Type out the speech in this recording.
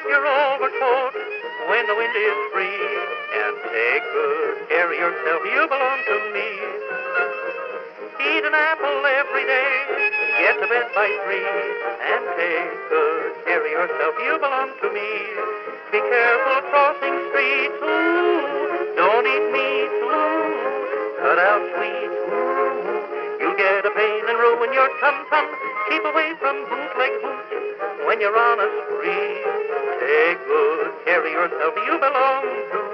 your overcoat when the wind is free. And take good care of yourself, you belong to me. Eat an apple every day, get to bed by 3, and take good care of yourself, you belong to me. Be careful crossing streets, ooh, don't eat meat, ooh, cut out sweets, ooh, you'll get a pain and ruin your tum-tum. Keep away from bootleg hooch when you're on a spree. Take good care of yourself, you belong to